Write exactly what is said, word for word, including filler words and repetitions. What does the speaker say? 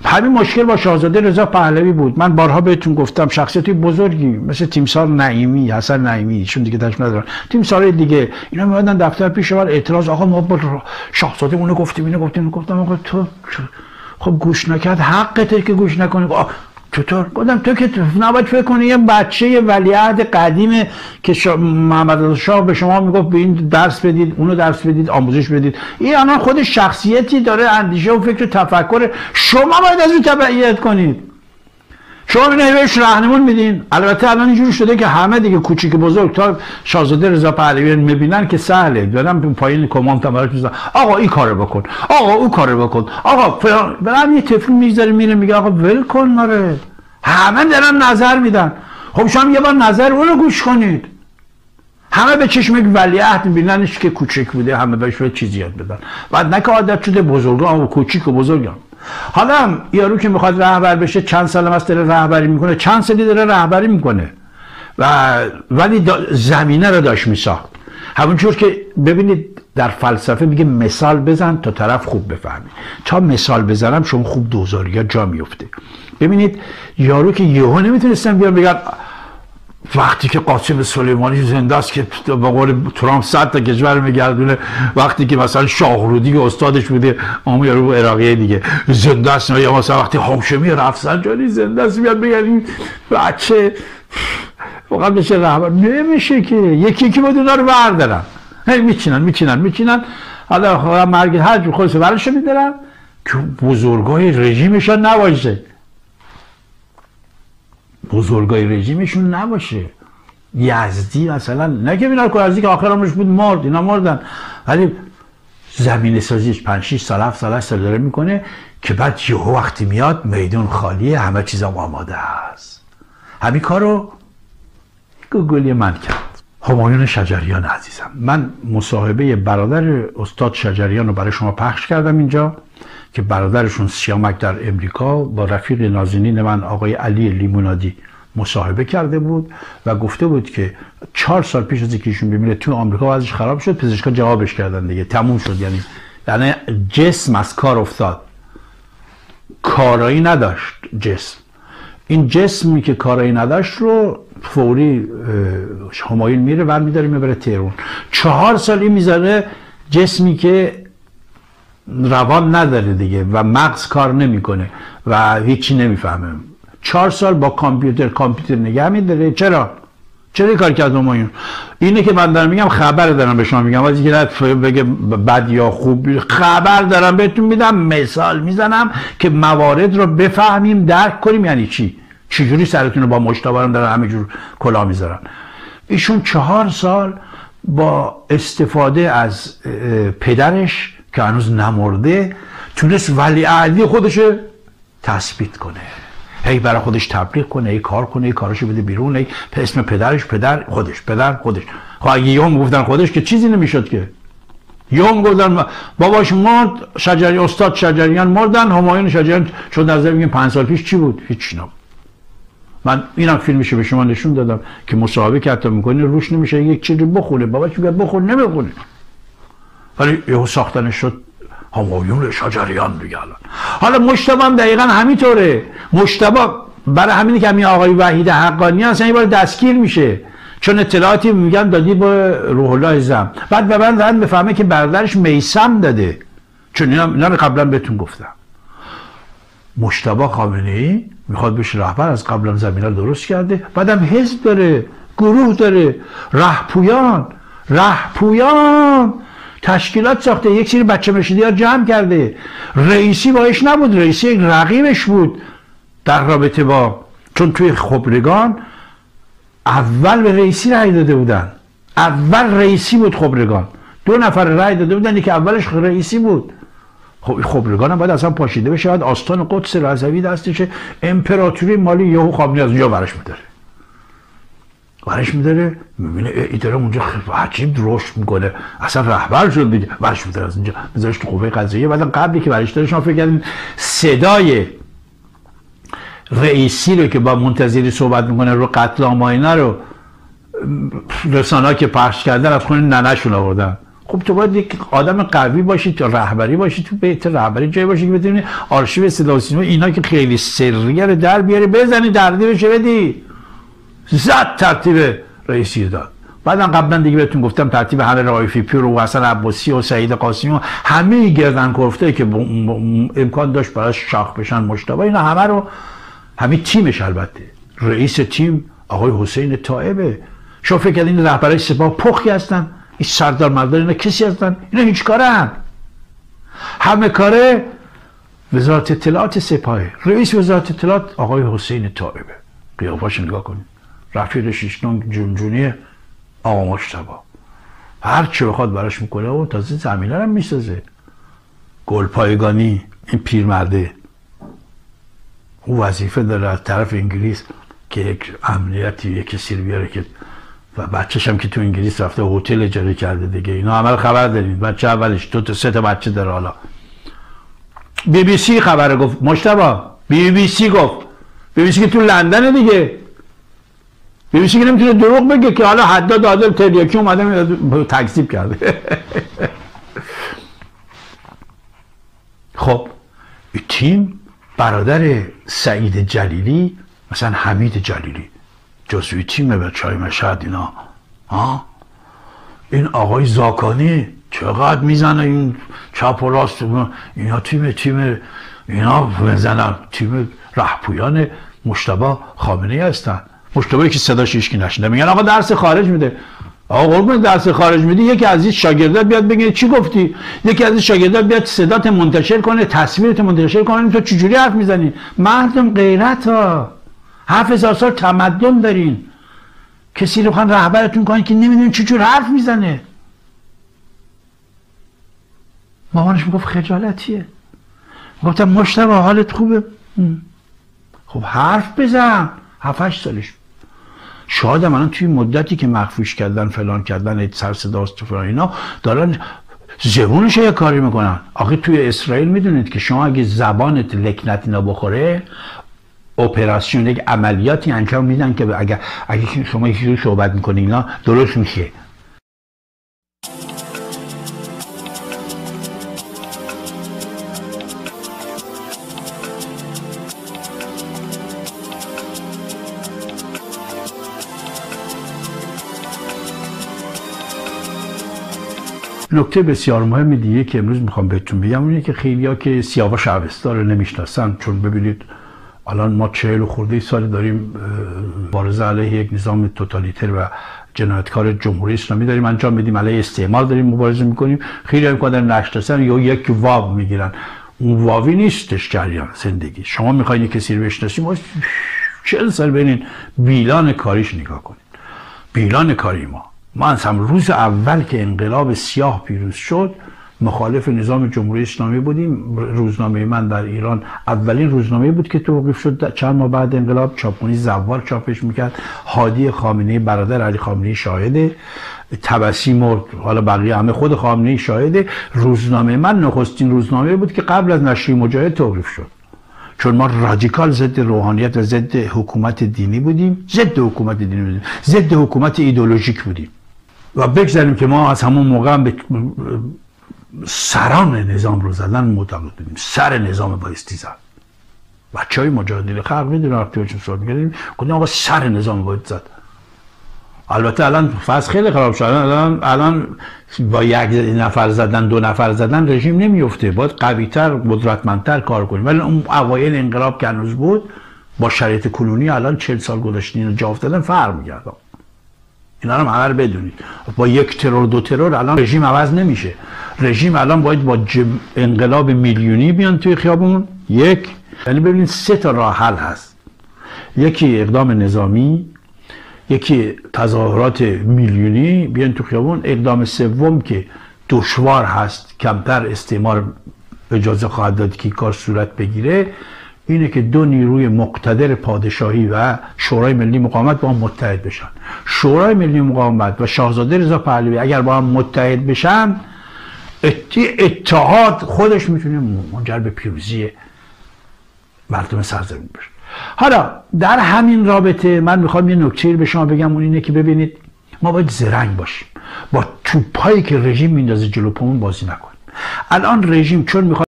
همین مشکل با شاهزاده رضا پهلوی بود. من بارها بهتون گفتم شخصیتی بزرگی مثل تیمسار نعیمی، حسن نعیمی، ایشون دیگه تاش ندارن، تیمسار دیگه، اینا میادن دفتر پیش من اعتراض، آقا ما با شاهزاده اونو گفتیم اینو گفتیم. گفتم آقا تو خب گوش نکرد، حقته که گوش نکنی. چطور؟ گفتم تو که نباید فکر کنی یه بچه ولیعهد قدیمه که شا... محمد رضا شاه به شما میگفت به این درس بدید، اونو درس بدید، آموزش بدید. این الان خود شخصیتی داره، اندیشه و فکر و تفکر، شما باید از اون تبعیت کنید. شما اینو بهش راهنمون میدین. البته الان اینجوری شده که همه دیگه کوچیک بزرگ تا شاهزاده رضا پهلوی میبینن که سهله، دارن پایین کامنت هم میذارن آقا این کارو بکن، آقا اون کارو بکن، آقا فلان. برام یه طفل میذاره میره میگه آقا ول کن ماره. همه دارن نظر میدن. خب شما یه بار نظر اونو گوش کنید. همه به چشم یک ولیعهد میبیننش که کوچیک بوده، همه بهش چیزی یاد بدن. بعد نه که عادت شده بزرگان و کوچیک و بزرگان. حالا هم یارو که میخواد رهبر بشه چند سال است داره رهبری میکنه، چند سالی داره رهبری میکنه و ولی زمینه رو داشت میساخت. همونجور که ببینید در فلسفه میگه مثال بزن تا طرف خوب بفهمی. تا مثال بزنم شما خوب دوزاری یا جا میفته. ببینید یارو که یهو نمیتونستن بیان بگن وقتی که قاسم سلیمانی زنده است که به قول ترامپ صد تا کشور میگردونه، وقتی که مثلا شاهرودی که استادش بوده اون یارو عراقی دیگه زنده است، یا مثلا وقتی هاشمی رفسنجانی زنده است میاد بگن این بچه فقط بشه رهبر. نمیشه که یکی یکی باید اونا رو بردارن، هی میچینن میچینن میچینن حالا مرگ هر جو خودش برش میدارن که بزرگای رژیمشون نباشه، بزرگای رژیمشون نباشه. یزدی مثلا نه که اینا یزدی که آخر عمرش بود مرد، اینا مردن، ولی زمین سازیش پنج شش سال هفت سال است داره میکنه که بعد یهو وقتی میاد میدون خالیه، همه چیزام آماده است. همین کارو گوگلی من کرد. همایون شجریان عزیزم، من مصاحبه برادر استاد شجریان رو برای شما پخش کردم اینجا که برادرشون سیامک در امریکا با رفیق نازنین من آقای علی لیمونادی مصاحبه کرده بود و گفته بود که چهار سال پیش از اینکه ایشون بمیره تو آمریکا وضعش خراب شد، پزشکا جوابش کردن دیگه تموم شد، یعنی یعنی جسم از کار افتاد، کارایی نداشت جسم. این جسمی که کارایی نداشت رو فوری همایون میره ور میداره میبره تهران. چهار سالی میذاره جسمی که روان نداره دیگه و مغز کار نمیکنه و هیچی نمیفهمه. چهار سال با کامپیوتر کامپیوتر نگه میداره. چرا؟ چرا کار کرد همایون؟ اینه که من دارم میگم، خبر دارم به شما میگم، واسه که بگه بد یا خوب، خبر دارم بهتون میدم، مثال میزنم که موارد رو بفهمیم درک کنیم. یعنی چی؟ چجوری سرتون رو با مشتبارم دارن همه جور کلا میذارن. ایشون چهار سال با استفاده از پدرش که هنوز نمرده تونست ولیعهدی خودش تثبیت کنه، هی برای خودش تبلیغ کنه، هی کار کنه، هی کاراشو بده بیرون، هی اسم پدرش پدر خودش پدر خودش. خب اگه یوم گفتن خودش که چیزی نمیشد که. یوم گفتن باباش مرد، شجریان استاد شجریان مردن، همایون شجریان شد. نظر میگم پنج سال پیش چی بود؟ هیچ نبود. من اینم فیلمشو به شما نشون دادم که مصاحبه که حتی میکنه روش نمیشه یک چیزی بخونه، باباش میگه بخون نمیخونه، ولی یهو ساختنش شد همایون شجریان دیگه. الان حالا مجتبی هم دقیقاً همینطوره. مجتبی برای همینه که همین آقای وحید حقانی اصلا یه بار دستگیر میشه چون اطلاعاتی میگن دادی با روح الله زم، بعد به من دادن بفهمه که برادرش میثم داده، چون اینا اینا رو قبلا بهتون گفتم. مجتبی خامنه‌ای میخواد بشه رهبر، از قبلا زمینه رو درست کرده، بعدم حزب داره، گروه داره، رهپویان رهپویان تشکیلات ساخته، یک سری بچه مشیدی‌ها جمع کرده. رئیسی باش نبود، رئیسی یک رقیبش بود در رابطه با، چون توی خبرگان اول به رئیسی رأی داده بودن، اول رئیسی بود خبرگان، دو نفر رأی داده بودن که اولش رئیسی بود. خب خبرگان هم باید اصلا پاشیده بشه، باید آستان قدس رضوی دستشه، امپراتوری مالی یهو خامنه‌ای از اونجا برش میداره برش میداره میبینه ای داره اونجا عجیب رشد میکنه، اصلا رهبر شد دیگه، برش میداره از اونجا میذارش تو قوه قضاییه. بعد قبلی که برش داره شما فکر کردین صدای رئیسی رو که با منتظری صحبت میکنه رو قتل عام اینا رو رسانه‌ها که پخش کردن از خونه ننه‌شون آوردن، خب تو باید یک آدم قوی باشی، تو رهبری باشی، تو بیت رهبری جایی باشی که بتونی آرشیو صدا و سیما اینا که خیلی سریه رو در بیاری، بزنی ترتیبش بدی. زد ترتیب رئیسی داد. بعدم قبلا دیگه بهتون گفتم ترتیب همه رائفی پور و حسن عباسی و سعید قاسمی و همه گردن کفته که امکان داشت براش شاخ بشن مجتبی، اینا همه رو، همه تیمش، البته رئیس تیم آقای حسین طایبه. شما فکر کردین این رهبرای سپاه پخی هستن؟ این سردار مردار اینا کسی هستن؟ اینا هیچ کارن. همه کاره وزارت اطلاعات سپاهه. رئیس وزارت اطلاعات آقای حسین طایبه. قیافه‌اش نگاه کنید. رفیق شیشتون جونجونی آقا مجتبی. هر چی بخواد براش میکنه و تازه زمینه هم میسازه. گلپایگانی این پیرمرده او وظیفه داره از طرف انگلیس که یک امنیتی یک کسی رو بیاره که و بچه‌ش هم که تو انگلیس رفته هتل اجاره کرده دیگه. اینا همه خبر دارین. بچه اولش دو تا سه تا بچه داره. حالا بی بی سی خبر گفت مجتبی، بی بی سی گفت، بی بی سی که تو لندن دیگه، بی بی سی که نمیتونه دروغ بگه که حالا حداد عادل تریاکی اومده تکذیب کرده. خب این تیم برادر سعید جلیلی، مثلا حمید جلیلی جزوی تیم بچهای مشهد اینا. ها این آقای زاکانی چقدر میزنه این چپ و راست، اینا تیم تیم اینا بزنن تیم رهپویان مجتبی خامنه‌ای هستن. مجتبی که صداش هیچکی نشنیده. میگن آقا درس خارج میده. آقا قربون درس خارج میدی، یکی از این شاگردات بیاد بگه چی گفتی، یکی از این شاگردات بیاد صدات منتشر کنه، تصویرت منتشر کنه، تو چجوری حرف میزنی؟ مردم غیرت ها، هفت هزار سال تمدن دارین، کسی رو خواهن رهبرتون کنین که نمیدونین چجور حرف میزنه. مامانش میگفت خجالتیه. گفتم مجتبی حالت خوبه؟ خب حرف بزن. هفت هشت سالش. شاید من توی مدتی که مخفیش کردن فلان کردن سر صداست و فلان اینا دارن زبونش یه کاری میکنن. آخه توی اسرائیل میدونید که شما اگه زبانت لکنت اینا بخوره، اپراسیون یک عملیاتی انجام میدن که اگه اگه شما یکی رو صحبت میکنی اینا درست میشه. نکته بسیار مهم دیگه که امروز میخوام بهتون بگم اونه که خیلیا که سیاوش اوستا رو نمیشناسن، چون ببینید الان ما چهل و خورده سال داریم مبارزه علیه یک نظام توتالیتر و جنایتکار جمهوری اسلامی داریم انجام میدیم، علیه استعمار داریم مبارزه میکنیم. خیلی هم که نشناسن یا یک واو میگیرن، اون واوی نیستش جریان زندگی. شما میخواین یک کسی رو بشناسید، چهل سال ببینید بیلان کاریش نگاه کنید. بیلان کاری ما ما از هم روز اول که انقلاب سیاه پیروز شد مخالف نظام جمهوری اسلامی بودیم. روزنامه من در ایران اولین روزنامه بود که توقیف شد چند ماه بعد انقلاب. چاپخانه زوار چاپش میکرد. هادی خامنه‌ای برادر علی خامنه‌ای شاهده، طبسی مرد، حالا بقیه همه خود خامنه‌ای شاهده. روزنامه من نخستین روزنامه بود که قبل از نشریه مجاهد توقیف شد، چون ما رادیکال ضد روحانیت و ضد حکومت دینی بودیم. ضد حکومت دینی بودیم، ضد حکومت ایدئولوژیک بودیم. و بگذاریم که ما از همون موقع به سران نظام رو زدن معتقد بودیم. سر نظام بایستی زد. بچه های مجاهدین خلق میدونن وقتی بهشون سوال میکردیم گفتیم آقا سر نظام باید زد. البته الان فاز خیلی خراب شد. الان الان با یک نفر زدن دو نفر زدن رژیم نمیفته. باید قوی‌تر قدرتمندتر کار کنیم. ولی اون اوایل انقلاب که هنوز بود با شرایط کنونی الان چهل سال گذشته اینو جا افتادن فرق می‌کرد. اینا رو همه رو بدونید. با یک ترور دو ترور الان رژیم عوض نمیشه. رژیم الان باید با انقلاب میلیونی بیان توی خیابون. یک، یعنی ببینید سه تا راه حل هست. یکی اقدام نظامی، یکی تظاهرات میلیونی بیان تو خیابون. اقدام سوم که دشوار هست، کمتر استعمار اجازه خواهد داد که کار صورت بگیره، اینه که دو نیروی مقتدر پادشاهی و شورای ملی مقاومت با هم متحد بشن. شورای ملی مقاومت و شاهزاده رضا پهلوی اگر با هم متحد بشن، اتحاد خودش میتونه منجر به پیروزی مردم سرزمین بشه. حالا در همین رابطه من میخوام یه نکته به شما بگم، اون اینه که ببینید ما باید زرنگ باشیم. با توپایی که رژیم میندازه جلو پامون بازی نکنیم. الان رژیم چون میخواد